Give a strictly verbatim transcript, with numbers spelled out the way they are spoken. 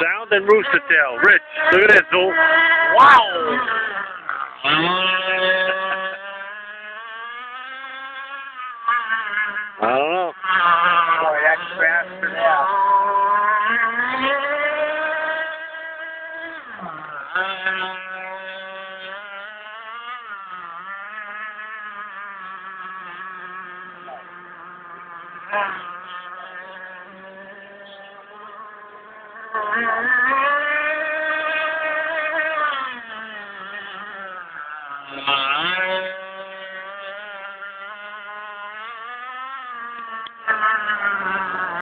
Sound and rooster tail. Rich, look at this, Zool. Wow! I don't know. Boy, that's fast for that. Thank you.